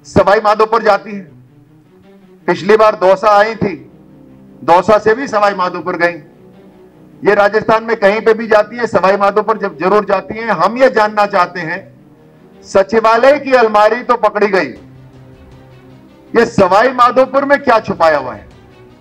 सवाई माधोपुर जाती है। पिछली बार दौसा आई थी, दौसा से भी सवाई माधोपुर गई। ये राजस्थान में कहीं पे भी जाती है, सवाई माधोपुर जब जरूर जाती है। हम ये जानना चाहते हैं, सचिवालय की अलमारी तो पकड़ी गई, ये सवाई माधोपुर में क्या छुपाया हुआ है?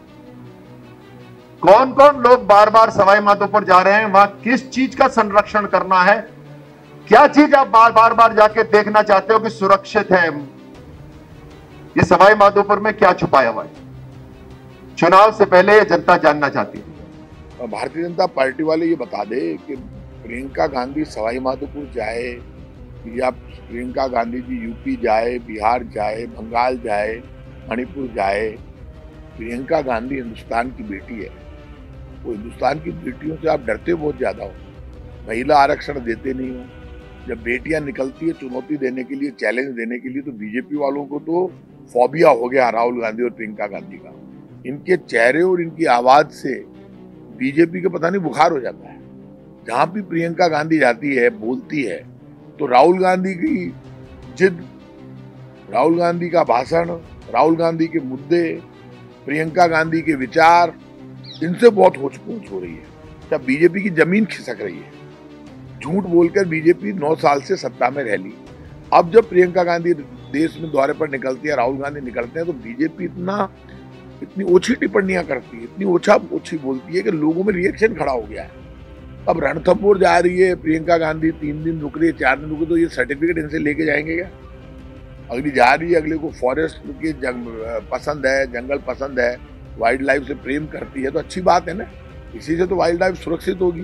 कौन कौन लोग बार बार सवाई माधोपुर जा रहे हैं? वहां किस चीज का संरक्षण करना है? क्या चीज आप बार बार जाके देखना चाहते हो कि सुरक्षित है? ये सवाई माधोपुर में क्या छुपाया हुआ है? चुनाव से पहले जनता जानना चाहती है। भारतीय जनता पार्टी वाले ये बता दे कि प्रियंका गांधी सवाई माधोपुर जाए या प्रियंका गांधी जी यूपी जाए, बिहार जाए, बंगाल जाए, मणिपुर जाए। प्रियंका गांधी हिंदुस्तान की बेटी है। वो हिंदुस्तान की बेटियों से आप डरते बहुत ज्यादा हो, महिला आरक्षण देते नहीं हो। जब बेटियां निकलती है चुनौती देने के लिए, चैलेंज देने के लिए, तो बीजेपी वालों को तो फोबिया हो गया राहुल गांधी और प्रियंका गांधी का। इनके चेहरे और इनकी आवाज से बीजेपी का पता नहीं बुखार हो जाता है। जहां भी प्रियंका गांधी जाती है, बोलती है, तो राहुल गांधी की जिद, राहुल गांधी का भाषण, राहुल गांधी के मुद्दे, प्रियंका गांधी के विचार, इनसे बहुत होच-पोच हो रही है। तब बीजेपी की जमीन खिसक रही है। झूठ बोलकर बीजेपी 9 साल से सत्ता में रह ली। अब जब प्रियंका गांधी देश में दौरे पर निकलती है, राहुल गांधी निकलते हैं, तो बीजेपी इतनी ओछी टिप्पणियां करती है, इतनी ओछी बोलती है कि लोगों में रिएक्शन खड़ा हो गया है। अब रणथंभौर जा रही है प्रियंका गांधी, 3 दिन रुक रही है, 4 दिन रुक, तो ये सर्टिफिकेट इनसे लेके जाएंगे क्या? अगली जा रही है, अगले को फॉरेस्ट की पसंद है, जंगल पसंद है, वाइल्ड लाइफ से प्रेम करती है, तो अच्छी बात है ना। इसी से तो वाइल्ड लाइफ सुरक्षित होगी।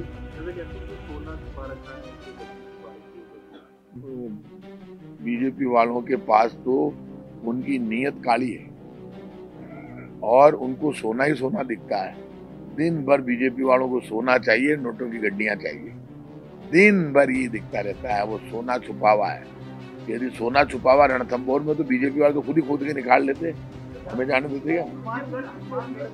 बीजेपी वालों के पास तो उनकी नीयत काली है और उनको सोना ही सोना दिखता है। दिन भर बीजेपी वालों को सोना चाहिए, नोटों की गड्डियां चाहिए, दिन भर ये दिखता रहता है। वो सोना छुपा हुआ है। यदि सोना छुपा हुआ रणथंभौर में, तो बीजेपी वाले तो खुद ही खोद के निकाल लेते, हमें जाने देते क्या?